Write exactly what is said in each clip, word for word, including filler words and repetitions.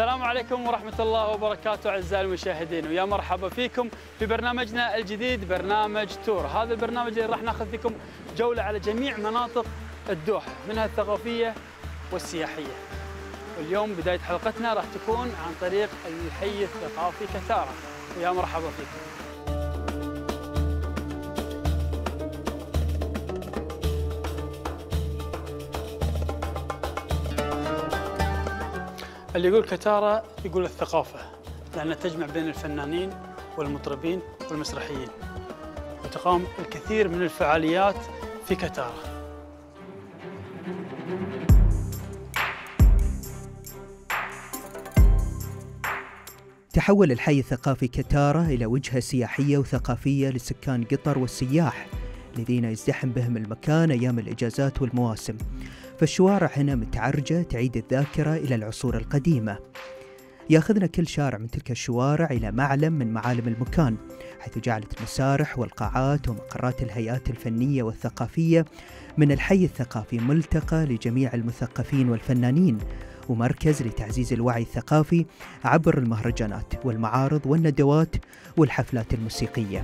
السلام عليكم ورحمة الله وبركاته أعزائي المشاهدين، ويا مرحبا فيكم في برنامجنا الجديد برنامج تور. هذا البرنامج اللي راح ناخذ فيكم جولة على جميع مناطق الدوحة، منها الثقافية والسياحية. واليوم بداية حلقتنا راح تكون عن طريق الحي الثقافي كتارة، ويا مرحبا فيكم. اللي يقول كتارة يقول الثقافة، لأنها تجمع بين الفنانين والمطربين والمسرحيين، وتقام الكثير من الفعاليات في كتارة. تحول الحي الثقافي كتارة إلى وجهة سياحية وثقافية لسكان قطر والسياح الذين يزدحم بهم المكان أيام الإجازات والمواسم. فالشوارع هنا متعرجة تعيد الذاكرة إلى العصور القديمة. ياخذنا كل شارع من تلك الشوارع إلى معلم من معالم المكان، حيث جعلت المسارح والقاعات ومقرات الهيئات الفنية والثقافية من الحي الثقافي ملتقى لجميع المثقفين والفنانين، ومركز لتعزيز الوعي الثقافي عبر المهرجانات والمعارض والندوات والحفلات الموسيقية.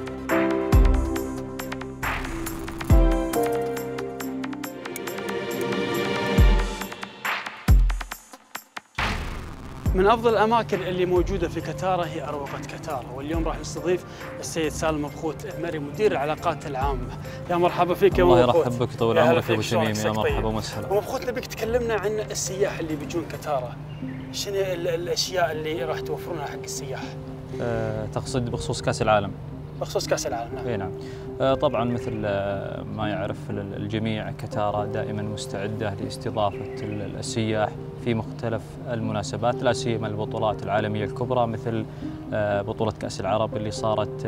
من أفضل الأماكن اللي موجودة في كتارة هي أروقة كتارة، واليوم راح نستضيف السيد سالم مبخوت المري مدير العلاقات العامة. يا مرحبا فيك يا الله مبخوت. يرحب بك، طول عمرك يا أبو تميم. يا مرحبا ومسهلا. مبخوت، نبيك تكلمنا عن السياح اللي بيجون كتارة، شنو الأشياء اللي راح توفرونها حق السياح؟ أه تقصد بخصوص كأس العالم؟ بخصوص كأس العالم، نعم. اي نعم. أه طبعا مثل ما يعرف الجميع، كتارة دائما مستعدة لاستضافة السياح في مختلف المناسبات، لا سيما البطولات العالمية الكبرى مثل بطولة كأس العرب اللي صارت.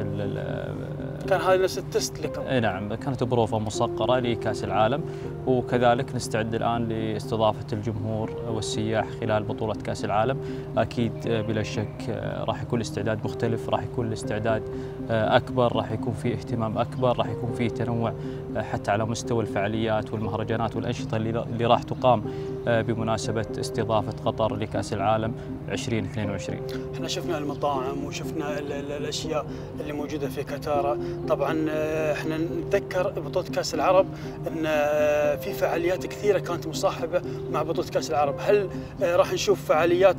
كان هذا نفس التست لكم؟ اي نعم، كانت بروفة مصغرة لكأس العالم، وكذلك نستعد الآن لاستضافة الجمهور والسياح خلال بطولة كأس العالم. أكيد بلا شك راح يكون الاستعداد مختلف، راح يكون الاستعداد أكبر، راح يكون في اهتمام أكبر، راح يكون في تنوع حتى على مستوى الفعاليات والمهرجانات والأنشطة اللي راح تقام بمناسبة استضافة قطر لكأس العالم ألفين واثنين وعشرين. احنا شفنا المطاعم وشفنا ال ال الاشياء اللي موجوده في كتارة. طبعا احنا نتذكر بطولة كأس العرب ان في فعاليات كثيره كانت مصاحبه مع بطولة كأس العرب. هل راح نشوف فعاليات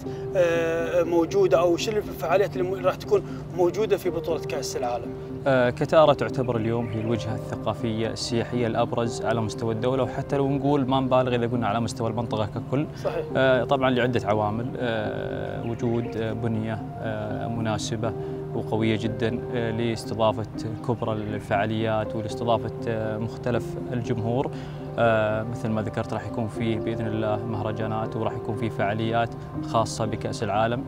موجوده، او شنو الفعاليات اللي راح تكون موجوده في بطولة كأس العالم؟ كتارة تعتبر اليوم هي الوجهة الثقافية السياحية الأبرز على مستوى الدولة، وحتى لو نقول ما نبالغ إذا قلنا على مستوى المنطقة ككل. صحيح. طبعا لعدة عوامل، وجود بنية مناسبة وقوية جدا لاستضافة كبرى الفعاليات ولاستضافة مختلف الجمهور. مثل ما ذكرت راح يكون فيه بإذن الله مهرجانات، وراح يكون فيه فعاليات خاصة بكأس العالم.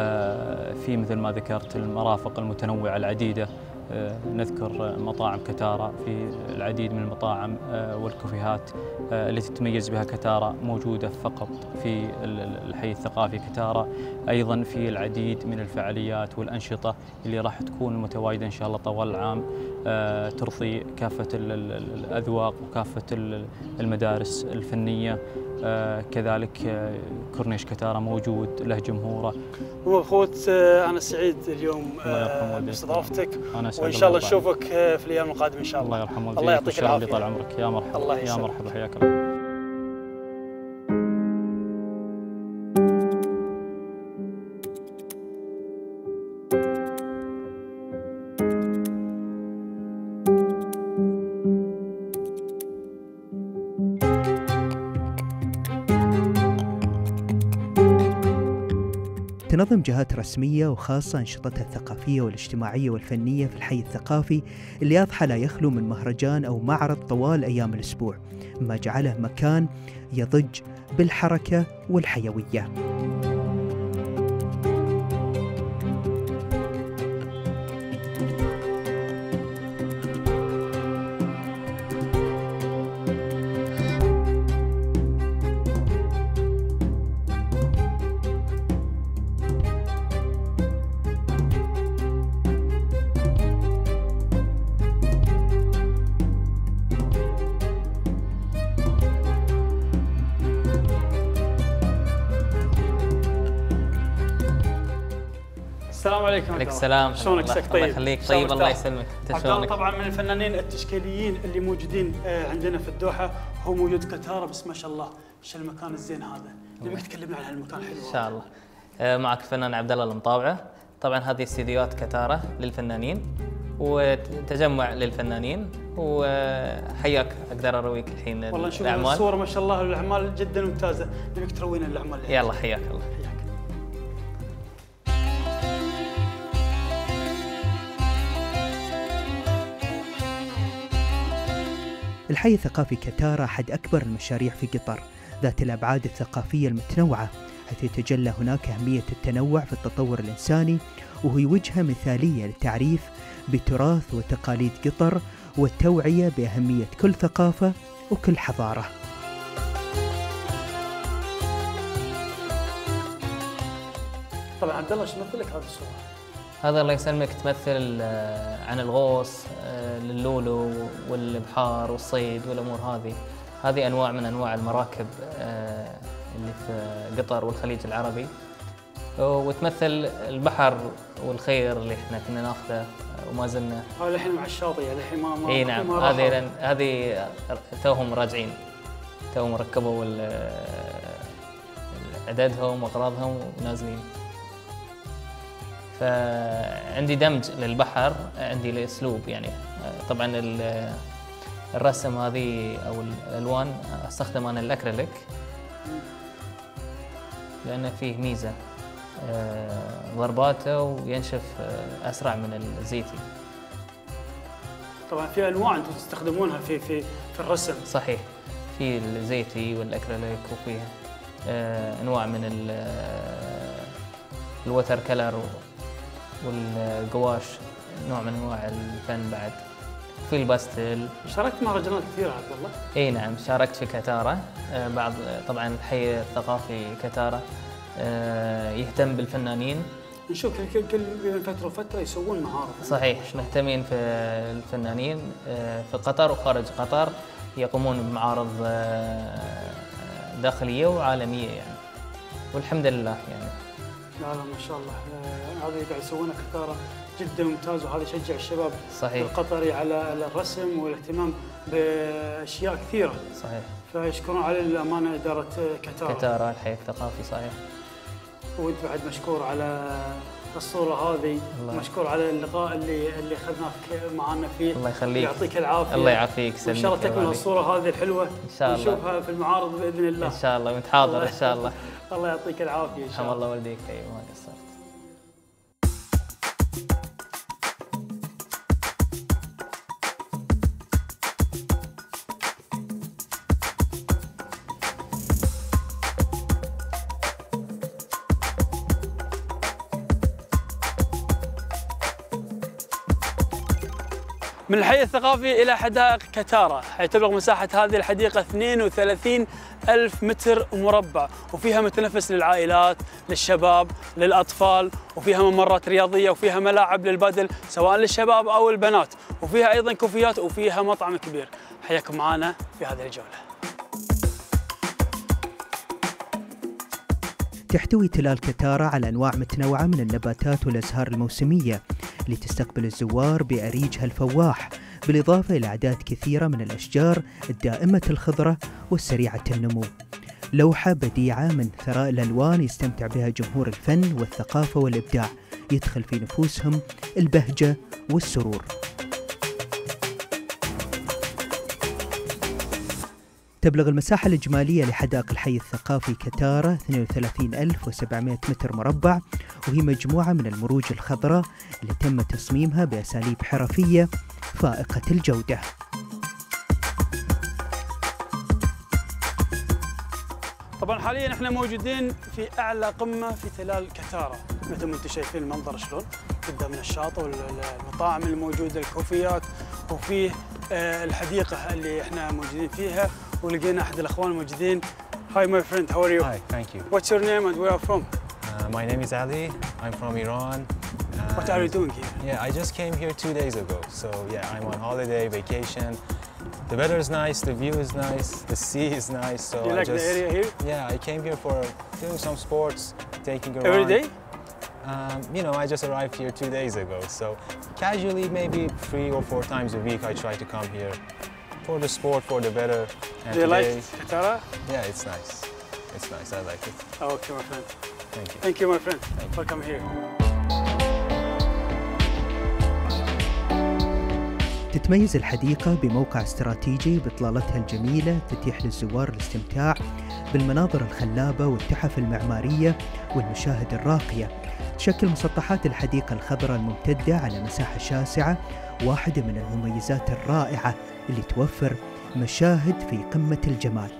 في مثل ما ذكرت المرافق المتنوعة العديدة، نذكر مطاعم كتارة، في العديد من المطاعم والكافيهات التي تتميز بها كتارة موجودة فقط في الحي الثقافي كتارة. أيضا في العديد من الفعاليات والأنشطة اللي راح تكون متواجدة إن شاء الله طوال العام، ترضي كافة الأذواق وكافة المدارس الفنية. كذلك كورنيش كتارة موجود له جمهوره. مبخوت، أنا سعيد اليوم باستضافتك، وإن شاء الله نشوفك في الأيام القادمة إن شاء الله. الله يرحم والديك، الله يعطيك العافية. طال عمرك. يا مرحبا. الله يا يسلمك. مرحبا، حياك الله. تنظم جهات رسمية وخاصة أنشطتها الثقافية والاجتماعية والفنية في الحي الثقافي، اللي أضحى لا يخلو من مهرجان أو معرض طوال أيام الأسبوع، ما جعله مكان يضج بالحركة والحيوية. السلام عليكم. عليك السلام. شلونك؟ سك طيب. الله يخليك. طيب الله يسلمك. انت شلونك؟ طبعا من الفنانين التشكيليين اللي موجودين عندنا في الدوحه، هو موجود كتاره، بس ما شاء الله ايش المكان الزين هذا. نبيك تكلمنا عن هالمكان الحلو. ان شاء الله. معك الفنان عبد الله المطاوعه. طبعا هذه استديوهات كتاره للفنانين وتجمع للفنانين، وحياك اقدر ارويك الحين والله نشوف الصور ما شاء الله، الاعمال جدا ممتازه. نبيك تروينا الاعمال. يلا حياك الله. حياك. الحي الثقافي كتاره أحد أكبر المشاريع في قطر ذات الأبعاد الثقافية المتنوعة، حيث يتجلى هناك أهمية التنوع في التطور الإنساني، وهي وجهة مثالية للتعريف بتراث وتقاليد قطر والتوعية بأهمية كل ثقافة وكل حضارة. طبعا عبد الله، ايش يمثل لك هذه الصورة؟ هذا الله يسلمك تمثل عن الغوص للولو والبحار والصيد والامور هذه. هذه انواع من انواع المراكب اللي في قطر والخليج العربي، وتمثل البحر والخير اللي احنا كنا ناخذه وما زلنا. هذا الحين مع الشاطئ يعني الحين ما ما اي نعم. هذه هذه توهم راجعين، توهم ركبوا عددهم واغراضهم ونازلين. فعندي دمج للبحر، عندي الاسلوب يعني. طبعا الرسم هذه او الالوان استخدم انا الاكريليك لانه فيه ميزه ضرباته وينشف اسرع من الزيتي. طبعا في انواع انتم تستخدمونها في في في الرسم. صحيح، في الزيتي والاكريليك، وفيه انواع من الوتر كلر والقواش، نوع من انواع الفن بعد. في الباستل. شاركت مهرجانات كثيره عبد الله؟ اي نعم، شاركت في كتاره. بعض طبعا الحي الثقافي كتاره يهتم بالفنانين. نشوف كل كل فتره وفتره يسوون معارض. صحيح، مهتمين في الفنانين في قطر وخارج قطر، يقومون بمعارض داخليه وعالميه يعني، والحمد لله يعني. لا لا ما شاء الله، هذا قاعد يسوونه كتاره جدا ممتاز، وهذا يشجع الشباب صحيح القطري على الرسم والاهتمام باشياء كثيره. صحيح. فيشكرون على الامانه اداره كتاره. كتاره الحي الثقافي صحيح. وانت بعد مشكور على الصوره هذه، مشكور على اللقاء اللي اللي اخذناك معنا فيه. الله يخليك. يعطيك العافيه. الله يعافيك. سلمك. ان شاء الله تكمل الصوره هذه الحلوه ان شاء الله، نشوفها في المعارض باذن الله. ان شاء الله، وانت حاضر ان شاء الله. الله يعطيك العافيه ان شاء الله. الله والديك. ايوه ما قصرت. من الحي الثقافي إلى حدائق كتاره، حيث تبلغ مساحة هذه الحديقة اثنين وثلاثين ألف متر مربع، وفيها متنفس للعائلات، للشباب، للأطفال، وفيها ممرات رياضية، وفيها ملاعب للبادل سواء للشباب أو البنات، وفيها أيضا كوفيات، وفيها مطعم كبير. حياكم معنا في هذه الجولة. تحتوي تلال كتاره على أنواع متنوعة من النباتات والأزهار الموسمية اللي تستقبل الزوار بأريجها الفواح، بالإضافة إلى أعداد كثيرة من الأشجار الدائمة الخضرة والسريعة النمو. لوحة بديعة من ثراء الألوان يستمتع بها جمهور الفن والثقافة والإبداع، يدخل في نفوسهم البهجة والسرور. تبلغ المساحة الإجمالية لحدائق الحي الثقافي كتاره اثنين وثلاثين ألف وسبعمائة متر مربع، وهي مجموعة من المروج الخضراء اللي تم تصميمها بأساليب حرفية فائقة الجودة. طبعا حاليا احنا موجودين في اعلى قمه في تلال كتاره، مثل ما انتم شايفين المنظر شلون قدام الشاطئ والمطاعم الموجوده، الكوفيات، وفيه الحديقه اللي احنا موجودين فيها، ولقينا احد الاخوان الموجودين. Hi my friend, how are you? Hi, thank you. What's your name and where are you from? Uh, my name is Ali. I'm from Iran. What are you doing here? Yeah, I just came here two days ago. So yeah, I'm on holiday, vacation. The weather is nice, the view is nice, the sea is nice. So you I like just, the area here? Yeah, I came here for doing some sports, taking a Every run. day? Um, you know, I just arrived here two days ago, so casually, maybe three or four times a week, I try to come here for the sport, for the better. And Do you today, like Qatar? Yeah, it's nice. It's nice. I like it. Oh, okay, my friend. Thank you. Thank you, my friend. Welcome here. تتميز الحديقة بموقع استراتيجي بإطلالتها الجميلة تتيح للزوار الاستمتاع بالمناظر الخلابة والتحف المعمارية والمشاهد الراقية. تشكل مسطحات الحديقة الخضراء الممتدة على مساحة شاسعة واحدة من المميزات الرائعة اللي توفر مشاهد في قمة الجمال.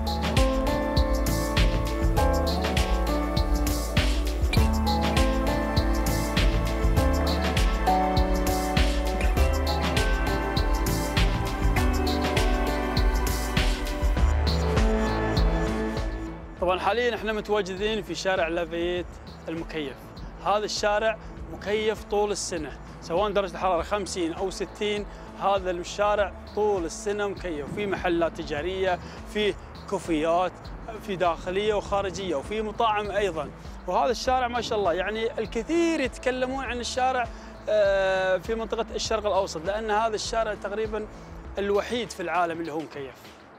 طبعا حاليا احنا متواجدين في شارع لافييت المكيف. هذا الشارع مكيف طول السنة، سواء درجة الحرارة خمسين أو ستين، هذا الشارع طول السنة مكيف. في محلات تجارية، في كوفيات، في داخلية وخارجية، وفي مطاعم أيضا. وهذا الشارع ما شاء الله يعني الكثير يتكلمون عن الشارع في منطقة الشرق الأوسط، لأن هذا الشارع تقريبا الوحيد في العالم اللي هو مكيف.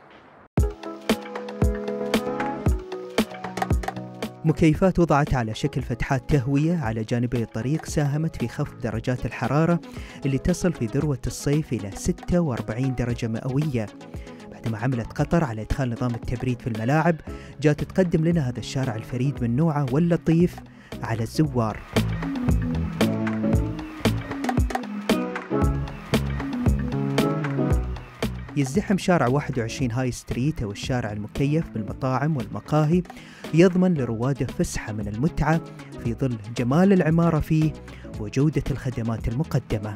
مكيفات وضعت على شكل فتحات تهوية على جانبي الطريق ساهمت في خفض درجات الحرارة اللي تصل في ذروة الصيف إلى ستة وأربعين درجة مئوية. بعدما عملت قطر على إدخال نظام التبريد في الملاعب، جاءت تقدم لنا هذا الشارع الفريد من نوعه واللطيف على الزوار. يزدحم شارع واحد وعشرين هاي ستريت أو الشارع المكيف بالمطاعم والمقاهي، يضمن لرواده فسحة من المتعة في ظل جمال العمارة فيه وجودة الخدمات المقدمة.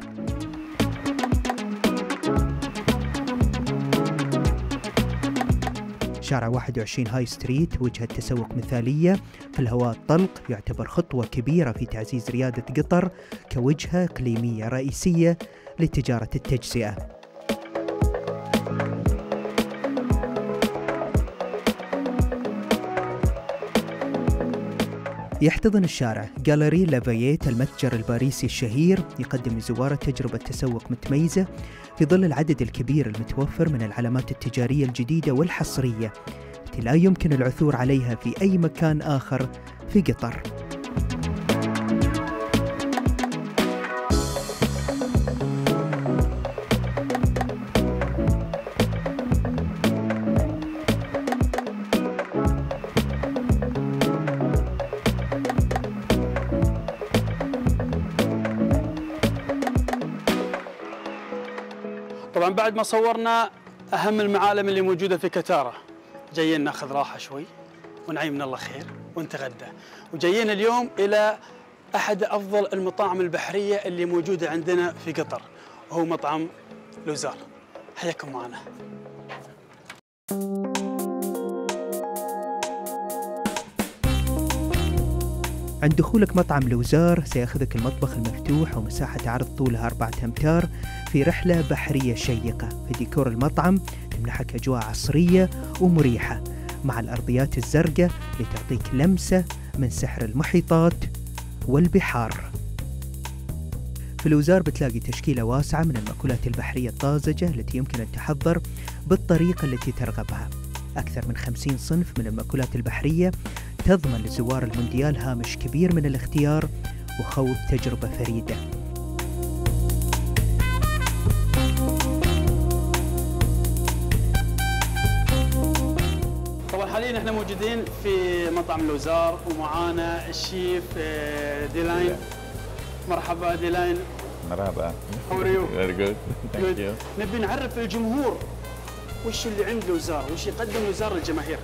شارع واحد وعشرين هاي ستريت وجهة تسوق مثالية في الهواء الطلق، يعتبر خطوة كبيرة في تعزيز ريادة قطر كوجهة إقليمية رئيسية لتجارة التجزئة. يحتضن الشارع جاليري لافييت المتجر الباريسي الشهير، يقدم لزواره تجربة تسوق متميزة في ظل العدد الكبير المتوفر من العلامات التجارية الجديدة والحصرية التي لا يمكن العثور عليها في أي مكان آخر في قطر. طبعا بعد ما صورنا أهم المعالم اللي موجودة في كتارة، جايين ناخذ راحة شوي ونعيم من الله خير ونتغدى، وجايين اليوم إلى أحد أفضل المطاعم البحرية اللي موجودة عندنا في قطر، وهو مطعم لوزار. حياكم معنا. عند دخولك مطعم لوزار سيأخذك المطبخ المفتوح ومساحة عرض طولها أربعة أمتار في رحلة بحرية شيقة. في ديكور المطعم تمنحك أجواء عصرية ومريحة مع الأرضيات الزرقاء لتعطيك لمسة من سحر المحيطات والبحار. في لوزار بتلاقي تشكيلة واسعة من المأكولات البحرية الطازجة التي يمكن أن تحضر بالطريقة التي ترغبها. أكثر من خمسين صنف من المأكولات البحرية تضمن لزوار المونديال هامش كبير من الاختيار وخوض تجربة فريدة. طبعا حاليا احنا موجودين في مطعم لوزار ومعانا الشيف ديلاين. مرحبا ديلاين. مرحبا. How are you? Very good. Thank you. نبي نعرف الجمهور وش اللي عند لوزار، وش يقدم لوزار للجماهير.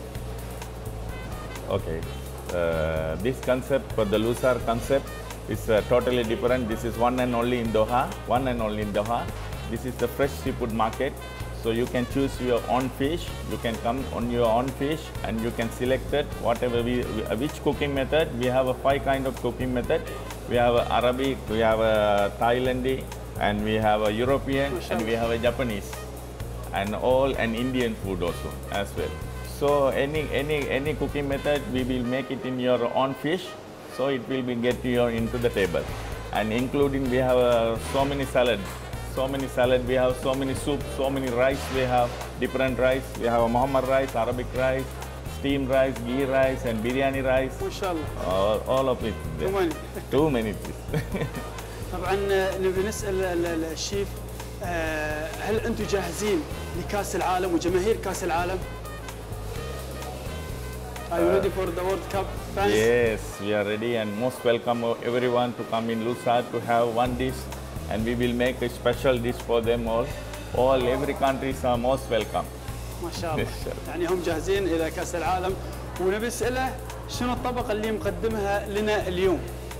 Okay. Uh, this concept for the Luzar concept is uh, totally different. This is one and only in Doha. One and only in Doha. This is the fresh seafood market. So you can choose your own fish. You can come on your own fish and you can select it whatever we, which cooking method. We have a five kind of cooking method. We have a Arabic, we have a Thailand, and we have a European, and we have a Japanese, and all and Indian food also as well. So any any any cooking method, we will make it in your own fish. so it will be get you into the table. And including we have uh, so many salads, so many salad, we have so many soup, so many rice, we have different rice. We have a Muhammad rice, Arabic rice, steamed rice, ghee rice and biryani rice. ما شاء الله. All, all of it. Too many. Too many. طبعا نبي نسال الشيف هل انتم جاهزين لكاس العالم وجماهير كاس العالم؟ Are you ready for the World Cup fans? Yes, we are ready and most welcome everyone to come in Lusar to have one dish, and we will make a special dish for them all. All every countries are most welcome. ما شاء الله. يعني هم جاهزين الى كاس العالم ونبي نساله شنو الطبقه اللي مقدمها لنا اليوم؟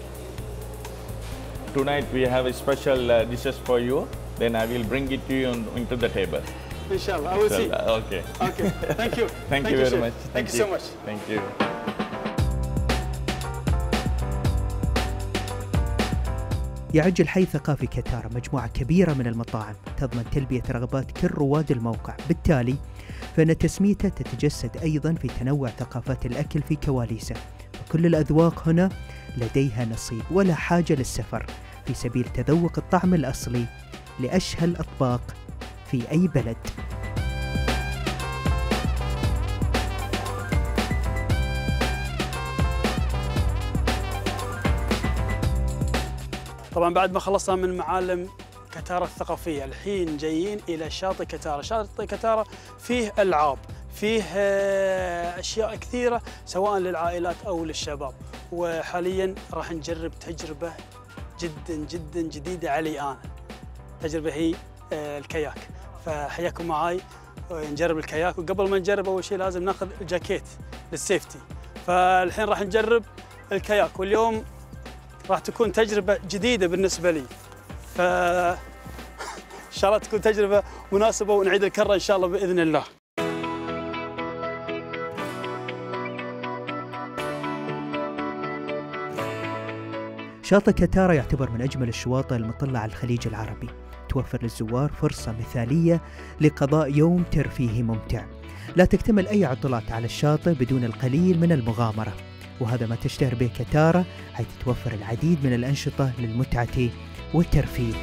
Tonight we have a special uh, dishes for you. Then I will bring it to you on, into the table. إن شاء الله. I will see. Okay. Okay. Thank you. Thank, Thank you you very chef. much. Thank, Thank you so much. Thank you. يعج الحي الثقافي كتارا مجموعة كبيرة من المطاعم تضمن تلبية رغبات كل رواد الموقع، بالتالي فإن تسميته تتجسد أيضا في تنوع ثقافات الأكل في كواليسه، وكل الأذواق هنا لديها نصيب ولا حاجة للسفر في سبيل تذوق الطعم الأصلي لأشهى الأطباق في أي بلد. طبعا بعد ما خلصنا من معالم كتارا الثقافية الحين جايين إلى شاطئ كتارا. شاطئ كتارا فيه ألعاب، فيه أشياء كثيرة سواء للعائلات أو للشباب، وحاليا راح نجرب تجربة جدا جدا جديدة علي أنا. تجربة هي الكاياك، فحياكم معاي نجرب الكاياك. وقبل ما نجرب أول شيء لازم ناخذ جاكيت للسيفتي، فالحين راح نجرب الكاياك، واليوم راح تكون تجربة جديدة بالنسبة لي، ف إن شاء الله تكون تجربة مناسبة ونعيد الكرة إن شاء الله بإذن الله. شاطئ كتارا يعتبر من أجمل الشواطئ المطلة على الخليج العربي، توفر للزوار فرصة مثالية لقضاء يوم ترفيهي ممتع. لا تكتمل أي عطلات على الشاطئ بدون القليل من المغامرة، وهذا ما تشتهر به كتارا، حيث توفر العديد من الأنشطة للمتعة والترفيه.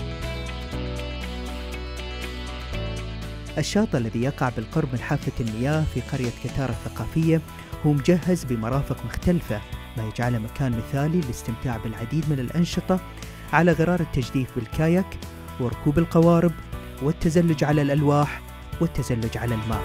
الشاطئ الذي يقع بالقرب من حافة المياه في قرية كتارا الثقافية هو مجهز بمرافق مختلفة، ما يجعله مكان مثالي للاستمتاع بالعديد من الأنشطة على غرار التجديف بالكاياك وركوب القوارب والتزلج على الألواح والتزلج على الماء.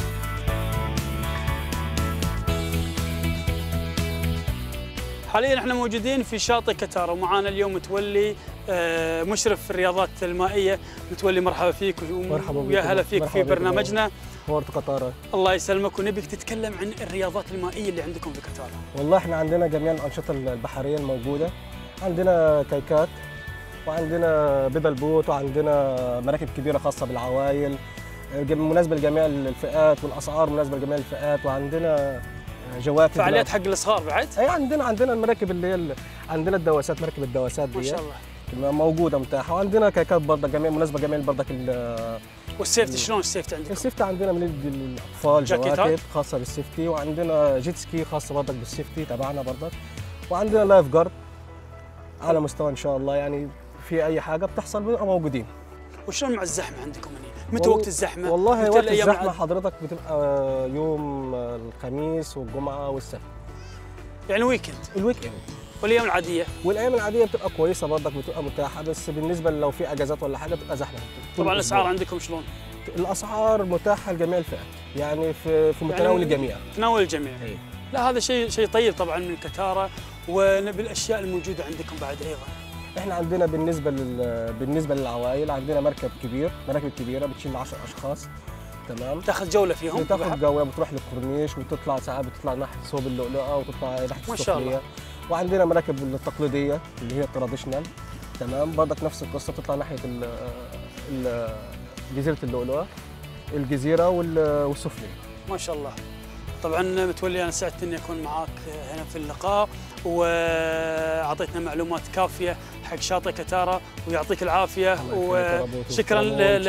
حاليا احنا موجودين في شاطئ كتارا، ومعانا اليوم متولي مشرف الرياضات المائيه. متولي مرحبا فيك ويا هلا فيك في برنامجنا بورت قطارة. الله يسلمك، ونبيك تتكلم عن الرياضات المائيه اللي عندكم في كتارا. والله احنا عندنا جميع الانشطه البحريه الموجوده، عندنا كايكات وعندنا بيدل بوت وعندنا مراكب كبيره خاصه بالعوائل مناسبه لجميع الفئات، والاسعار مناسبه لجميع الفئات، وعندنا جواكت فعاليات حق الصغار بعد؟ اي عندنا عندنا المراكب اللي هي عندنا الدواسات، مركب الدواسات دي ما شاء الله موجوده متاحه، وعندنا كايكات برضه جميع مناسبه جميع برضك. والسيفتي شلون السيفتي عندكم؟ السيفتي عندنا من الاطفال جواكت خاصه بالسيفتي، وعندنا جيت سكي خاصه برضك بالسيفتي تبعنا برضك، وعندنا لايف جارد على مستوى ان شاء الله. يعني في اي حاجه بتحصل بنبقى موجودين. وشلون مع الزحمه عندكم هنا؟ متى وقت الزحمه؟ والله وقت الزحمه حضرتك بتبقى يوم الخميس والجمعه والسبت، يعني ويكند. الويك اند والايام العاديه؟ والايام العاديه بتبقى كويسه برضك، بتبقى متاحه، بس بالنسبه لو في اجازات ولا حاجه بتبقى زحمه. طبعا الاسعار عندكم شلون؟ الاسعار متاحه لجميع الفئات، يعني في في متناول يعني الجميع. متناول الجميع. هي. لا هذا شيء شيء طيب طبعا من كتارا، ونبي الاشياء الموجوده عندكم بعد ايضا. احنا عندنا بالنسبه لل... بالنسبه للعوائل عندنا مركب كبير، مراكب كبيره بتشيل عشرة اشخاص، تمام. تاخذ جوله فيهم؟ بتاخذ جوله، بتروح للكورنيش وتطلع ساعات، بتطلع ناحيه صوب اللؤلؤه وتطلع ناحيه السخريه. وعندنا مراكب التقليديه اللي هي التراديشنال، تمام، برضك نفس القصه، بتطلع ناحيه ال... ال... جزيره اللؤلؤه، الجزيره والسفلي. ما شاء الله. طبعا متولي انا سعدت اني اكون معاك هنا في اللقاء، واعطيتنا معلومات كافيه حق شاطئ كتارا، ويعطيك العافيه، وشكرا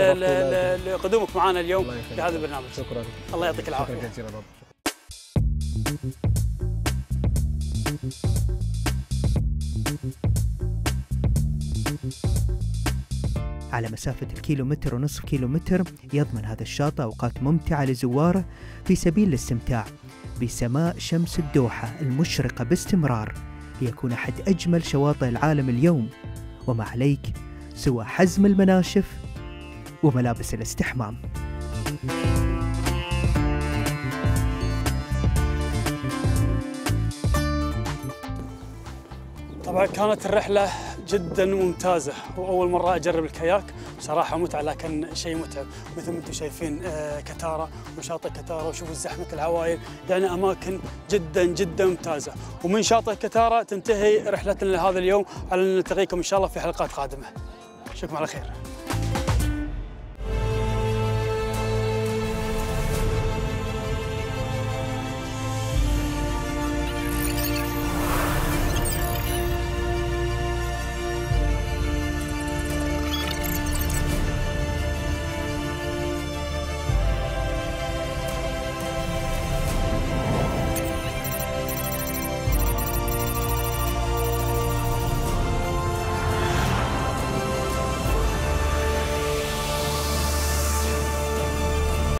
لقدومك معنا اليوم في هذا البرنامج. شكرا. الله يعطيك العافيه. شكرا جزيلا. على مسافة الكيلومتر ونصف كيلومتر يضمن هذا الشاطئ أوقات ممتعة لزواره في سبيل الاستمتاع بسماء شمس الدوحة المشرقة باستمرار ليكون أحد أجمل شواطئ العالم اليوم. وما عليك سوى حزم المناشف وملابس الاستحمام. طبعا كانت الرحلة جدا ممتازة، وأول مرة أجرب الكاياك بصراحة متعة، لكن شيء متعب مثل ما أنتم شايفين كتارة وشاطئ كتارة، وشوفوا زحمة العوائل، يعني أماكن جدا جدا ممتازة. ومن شاطئ كتارة تنتهي رحلتنا لهذا اليوم، على أن نلتقيكم إن شاء الله في حلقات قادمة. أشوفكم على خير.